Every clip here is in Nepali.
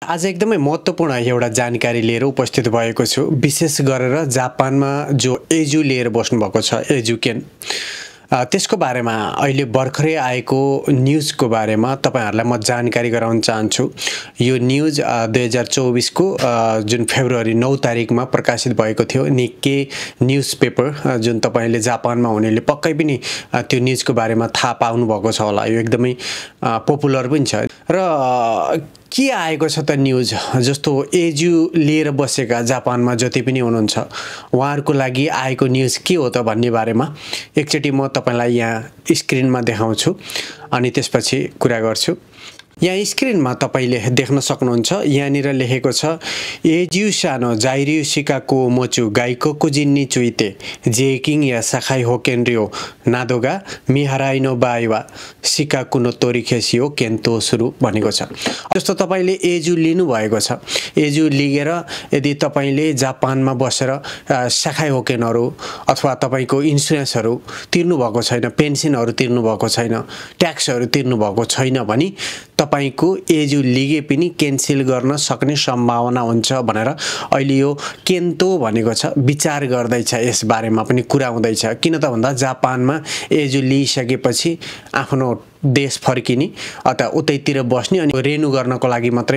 आज एकदमै महत्त्वपूर्ण एउटा जानकारी लिएर उपस्थित भएको छु। विशेष गरेर जापानमा जो एजु लिएर बस्नुभएको छ, एजुकेन, त्यसको बारेमा अहिले भर्खरै आएको न्युजको बारेमा तपाईहरुलाई म जानकारी गराउन चाहन्छु। यो न्युज 2024 को जुन फेब्रुअरी 9 तारिखमा प्रकाशित भएको थियो। निक्के न्युज पेपर जुन तपाईले जापानमा हुनेले पक्कै पनि त्यो न्युजको बारेमा थाहा पाउनु भएको छ होला। यो एकदमै पपुलर पनि छ र के आएको छ त न्युज, जस्तो एजु लिएर बसेका जापानमा जति पनि हुनुहुन्छ उहाँहरुको लागि आएको न्युज के हो त भन्ने बारेमा एकचोटी म तपाईलाई यहाँ स्क्रिनमा देखाउँछु अनि त्यसपछि कुरा गर्छु। यहाँ स्क्रिनमा तपाईले देख्न सक्नुहुन्छ, यहाँनिर लेखेको छ एजु सानो जाइरु शिकाको मोचु गाइकोको जिन्नी चुइते जेकिङ या साखाइ होकेनरियो नादोगा मिहाराइनो बाइवा शिकाको नो तोरिखेसियो केन्तो सुरु भनेको छ। जस्तो तपाईले एजु लिनु भएको छ, एजु लिएर यदि तपाईले जापानमा बसेर साखाइ होकेनहरु अथवा तपाईको इन्स्योरेन्सहरु तिर्नु भएको छैन, पेन्सनहरु तिर्नु भएको छैन, ट्याक्सहरु तिर्नु भएको छैन भने तपाईको एजु लिगे पनि क्यान्सल गर्न सक्ने सम्भावना हुन्छ भनेर अहिले यो केन्तो भनेको छ, विचार गर्दैछ। यस बारेमा पनि कुरा हुँदैछ। किन त भन्दा जापानमा एजु लिइसकेपछि आफ्नो देश फर्किने अथवा उतैतिर बस्ने अनि रेन्यु गर्नको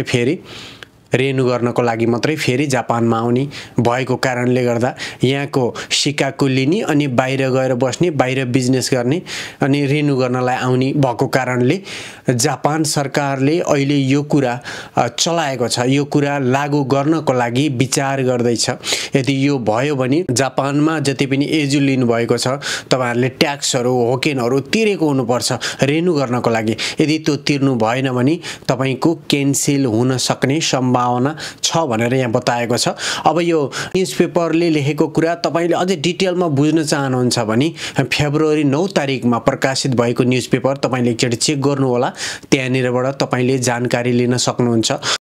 लागि मात्रै फेरि जापानमा आउने भएको कारणले गर्दा यहाँको शिकाकु लिने अनि बाहिर गएर बस्ने, बाहिर बिजनेस गर्ने अनि रेन्यु गर्नलाई आउने भएको कारणले जापान सरकारले अहिले यो कुरा चलाएको छ। यो कुरा लागू गर्नको लागि विचार गर्दैछ। यदि यो भयो भने जापानमा जति पनि एजु लिनु भएको छ तपाईहरुले ट्याक्सहरु होकेनहरु तिरेको हुनुपर्छ रेन्यु गर्नको लागि। यदि त्यो तिर्नु भएन भने तपाईको क्यान्सल हुन सक्ने सम्भावना छ भनेर यहाँ बताएको छ। अब यो न्युजपेपरले लेखेको कुरा तपाईले अझै डिटेलमा बुझ्न चाहनुहुन्छ भने फेब्रुअरी 9 तारिखमा प्रकाशित भएको न्युजपेपर तपाईले एकचोटी चेक गर्नु होला। त्यहाँनिरबाट तपाईले जानकारी लिन सक्नुहुन्छ।